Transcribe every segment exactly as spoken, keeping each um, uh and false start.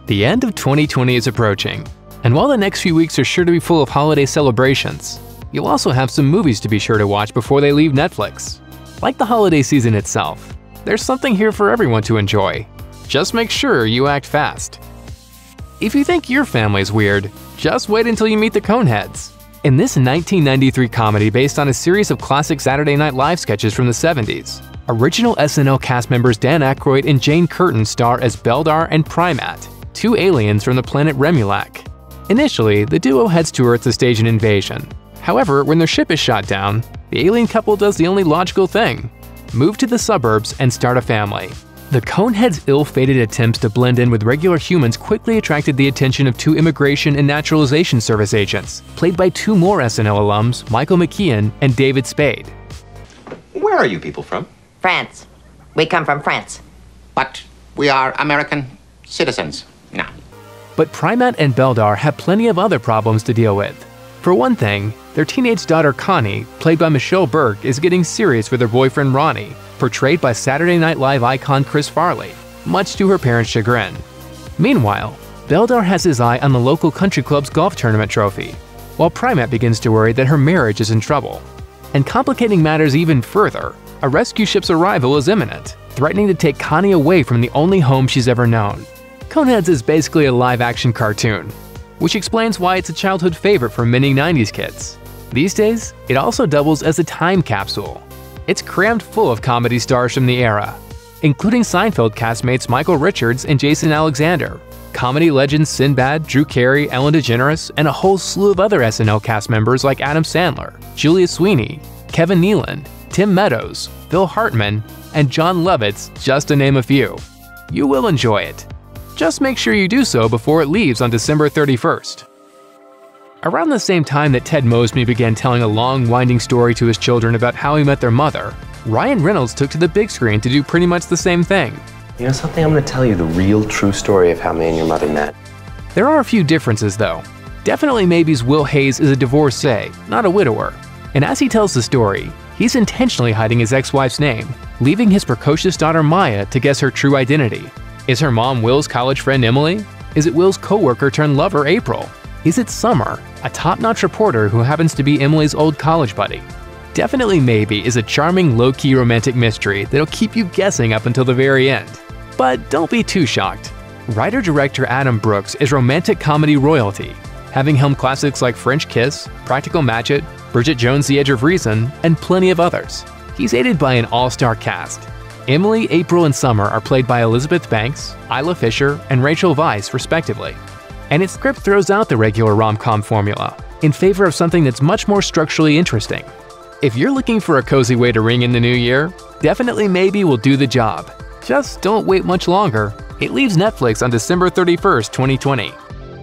The end of twenty twenty is approaching, and while the next few weeks are sure to be full of holiday celebrations, you'll also have some movies to be sure to watch before they leave Netflix. Like the holiday season itself, there's something here for everyone to enjoy. Just make sure you act fast. If you think your family's weird, just wait until you meet the Coneheads. In this nineteen ninety-three comedy based on a series of classic Saturday Night Live sketches from the seventies, original S N L cast members Dan Aykroyd and Jane Curtin star as Beldar and Prymaat, two aliens from the planet Remulak. Initially, the duo heads to Earth to stage an invasion. However, when their ship is shot down, the alien couple does the only logical thing: move to the suburbs and start a family. The Coneheads' ill-fated attempts to blend in with regular humans quickly attracted the attention of two Immigration and Naturalization Service agents, played by two more S N L alums, Michael McKean and David Spade. Where are you people from? France. We come from France. But we are American citizens now. But Prymaat and Beldar have plenty of other problems to deal with. For one thing, their teenage daughter Connie, played by Michelle Burke, is getting serious with her boyfriend Ronnie, portrayed by Saturday Night Live icon Chris Farley, much to her parents' chagrin. Meanwhile, Beldar has his eye on the local country club's golf tournament trophy, while Prymaat begins to worry that her marriage is in trouble. And complicating matters even further, a rescue ship's arrival is imminent, threatening to take Connie away from the only home she's ever known. Coneheads is basically a live-action cartoon, which explains why it's a childhood favorite for many nineties kids. These days, it also doubles as a time capsule. It's crammed full of comedy stars from the era, including Seinfeld castmates Michael Richards and Jason Alexander, comedy legends Sinbad, Drew Carey, Ellen DeGeneres, and a whole slew of other S N L cast members like Adam Sandler, Julia Sweeney, Kevin Nealon, Tim Meadows, Phil Hartman, and John Lovitz, just to name a few. You will enjoy it. Just make sure you do so before it leaves on December thirty-first. Around the same time that Ted Mosby began telling a long, winding story to his children about how he met their mother, Ryan Reynolds took to the big screen to do pretty much the same thing. You know something? I'm going to tell you the real true story of how me and your mother met. There are a few differences though. Definitely Maybe's Will Hayes is a divorcee, not a widower. And as he tells the story, he's intentionally hiding his ex-wife's name, leaving his precocious daughter Maya to guess her true identity. Is her mom Will's college friend Emily? Is it Will's co-worker turned lover April? Is it Summer, a top-notch reporter who happens to be Emily's old college buddy? Definitely Maybe is a charming low-key romantic mystery that'll keep you guessing up until the very end. But don't be too shocked. Writer-director Adam Brooks is romantic comedy royalty, having helmed classics like French Kiss, Practical Match-It, Bridget Jones' The Edge of Reason, and plenty of others. He's aided by an all-star cast. Emily, April, and Summer are played by Elizabeth Banks, Isla Fisher, and Rachel Weisz, respectively. And its script throws out the regular rom-com formula in favor of something that's much more structurally interesting. If you're looking for a cozy way to ring in the new year, definitely Maybe will do the job. Just don't wait much longer. It leaves Netflix on December thirty-first, twenty twenty.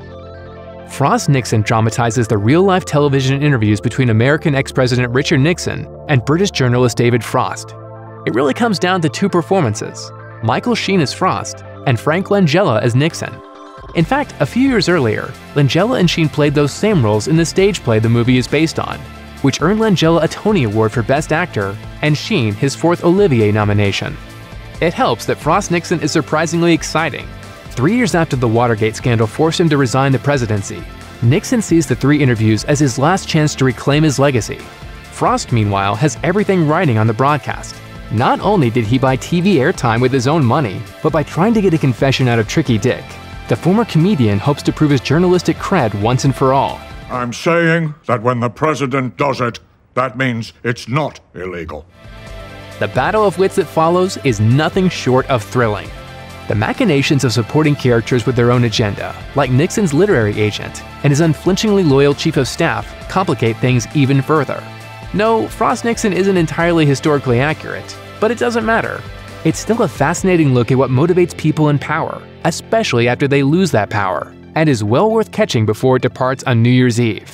Frost Nixon dramatizes the real-life television interviews between American ex-President Richard Nixon and British journalist David Frost. It really comes down to two performances, Michael Sheen as Frost and Frank Langella as Nixon. In fact, a few years earlier, Langella and Sheen played those same roles in the stage play the movie is based on, which earned Langella a Tony Award for Best Actor and Sheen his fourth Olivier nomination. It helps that Frost Nixon is surprisingly exciting. Three years after the Watergate scandal forced him to resign the presidency, Nixon sees the three interviews as his last chance to reclaim his legacy. Frost, meanwhile, has everything riding on the broadcast. Not only did he buy T V airtime with his own money, but by trying to get a confession out of Tricky Dick, the former comedian hopes to prove his journalistic cred once and for all. I'm saying that when the president does it, that means it's not illegal. The battle of wits that follows is nothing short of thrilling. The machinations of supporting characters with their own agenda, like Nixon's literary agent and his unflinchingly loyal chief of staff, complicate things even further. No, Frost Nixon isn't entirely historically accurate, but it doesn't matter. It's still a fascinating look at what motivates people in power, especially after they lose that power, and is well worth catching before it departs on New Year's Eve.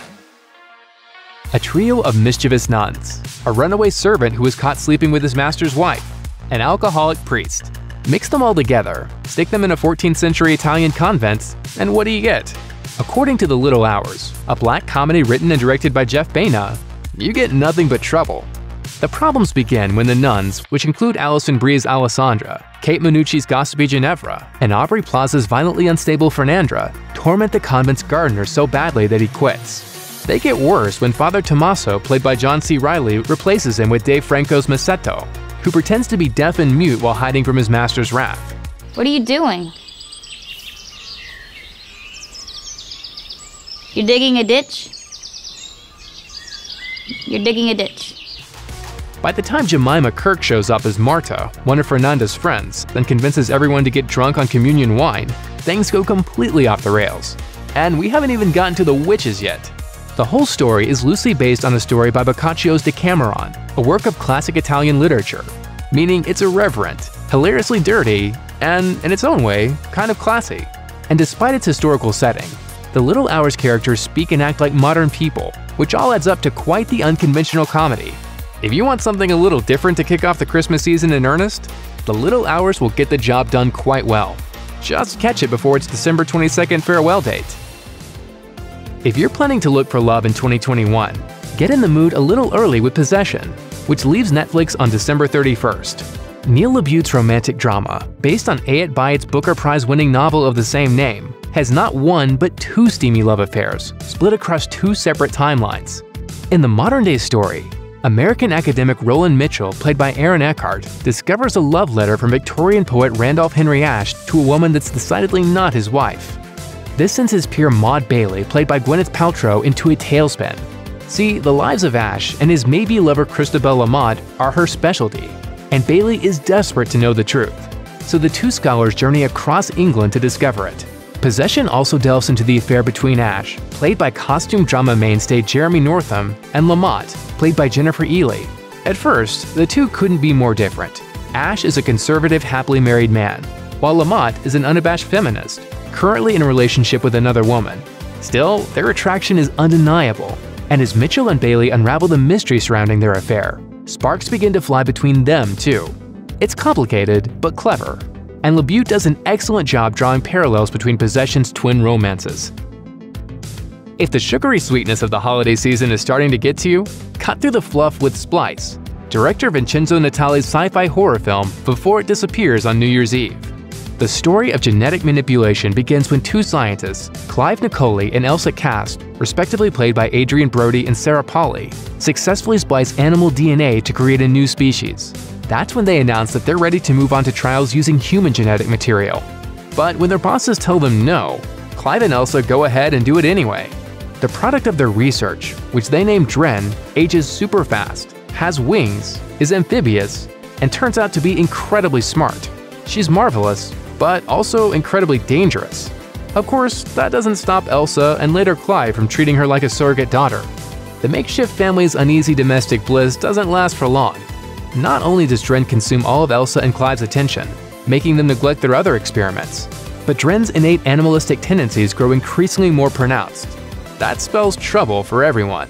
A trio of mischievous nuns, a runaway servant who was caught sleeping with his master's wife, an alcoholic priest. Mix them all together, stick them in a fourteenth century Italian convent, and what do you get? According to The Little Hours, a black comedy written and directed by Jeff Baena, you get nothing but trouble. The problems begin when the nuns, which include Alison Brie's Alessandra, Kate Minucci's gossipy Ginevra, and Aubrey Plaza's violently unstable Fernandra torment the convent's gardener so badly that he quits. They get worse when Father Tommaso, played by John C. Reilly, replaces him with Dave Franco's Massetto, who pretends to be deaf and mute while hiding from his master's wrath. What are you doing? You're digging a ditch? You're digging a ditch. By the time Jemima Kirk shows up as Marta, one of Fernanda's friends, then convinces everyone to get drunk on communion wine, things go completely off the rails. And we haven't even gotten to the witches yet. The whole story is loosely based on a story by Boccaccio's Decameron, a work of classic Italian literature, meaning it's irreverent, hilariously dirty, and, in its own way, kind of classy. And despite its historical setting, the Little Hours characters speak and act like modern people, which all adds up to quite the unconventional comedy. If you want something a little different to kick off the Christmas season in earnest, The Little Hours will get the job done quite well. Just catch it before its December twenty-second farewell date. If you're planning to look for love in twenty twenty-one, get in the mood a little early with Possession, which leaves Netflix on December thirty-first. Neil LaBute's romantic drama, based on Ayat Bayat's Booker Prize-winning novel of the same name, has not one but two steamy love affairs, split across two separate timelines. In the modern-day story, American academic Roland Mitchell, played by Aaron Eckhart, discovers a love letter from Victorian poet Randolph Henry Ashe to a woman that's decidedly not his wife. This sends his peer Maud Bailey, played by Gwyneth Paltrow, into a tailspin. See, the lives of Ashe and his maybe lover Christabel Lamont are her specialty, and Bailey is desperate to know the truth. So the two scholars journey across England to discover it. Possession also delves into the affair between Ashe, played by costume drama mainstay Jeremy Northam, and Lamont, played by Jennifer Ely. At first, the two couldn't be more different. Ashe is a conservative, happily married man, while Lamont is an unabashed feminist, currently in a relationship with another woman. Still, their attraction is undeniable, and as Mitchell and Bailey unravel the mystery surrounding their affair, sparks begin to fly between them too. It's complicated, but clever, and LaBute does an excellent job drawing parallels between Possession's twin romances. If the sugary sweetness of the holiday season is starting to get to you, cut through the fluff with Splice, director Vincenzo Natali's sci-fi horror film Before It Disappears on New Year's Eve. The story of genetic manipulation begins when two scientists, Clive Nicoli and Elsa Cast, respectively played by Adrian Brody and Sarah Polley, successfully splice animal D N A to create a new species. That's when they announce that they're ready to move on to trials using human genetic material. But when their bosses tell them no, Clive and Elsa go ahead and do it anyway. The product of their research, which they named Dren, ages super fast, has wings, is amphibious, and turns out to be incredibly smart. She's marvelous, but also incredibly dangerous. Of course, that doesn't stop Elsa and later Clive from treating her like a surrogate daughter. The makeshift family's uneasy domestic bliss doesn't last for long. Not only does Dren consume all of Elsa and Clive's attention, making them neglect their other experiments, but Dren's innate animalistic tendencies grow increasingly more pronounced. That spells trouble for everyone.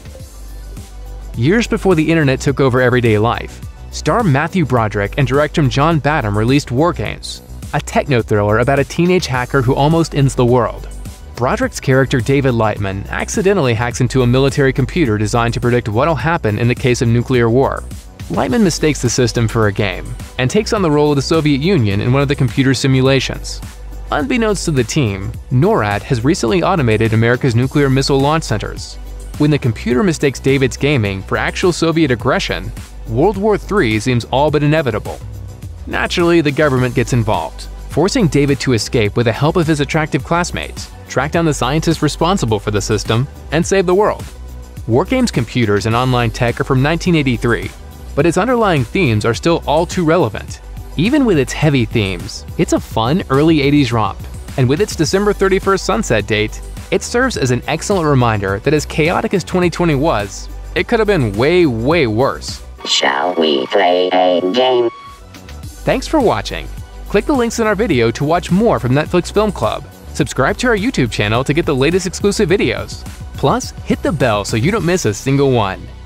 Years before the internet took over everyday life, star Matthew Broderick and director John Badham released War Games, a techno-thriller about a teenage hacker who almost ends the world. Broderick's character David Lightman accidentally hacks into a military computer designed to predict what'll happen in the case of nuclear war. Lightman mistakes the system for a game, and takes on the role of the Soviet Union in one of the computer simulations. Unbeknownst to the team, NORAD has recently automated America's nuclear missile launch centers. When the computer mistakes David's gaming for actual Soviet aggression, World War Three seems all but inevitable. Naturally, the government gets involved, forcing David to escape with the help of his attractive classmates, track down the scientists responsible for the system, and save the world. Wargames computers and online tech are from nineteen eighty-three, but its underlying themes are still all too relevant. Even with its heavy themes, it's a fun early eighties romp, and with its December thirty-first sunset date, it serves as an excellent reminder that as chaotic as twenty twenty was, it could have been way, way worse. Shall we play a game? Thanks for watching. Click the links in our video to watch more from Netflix Film Club. Subscribe to our YouTube channel to get the latest exclusive videos. Plus, hit the bell so you don't miss a single one.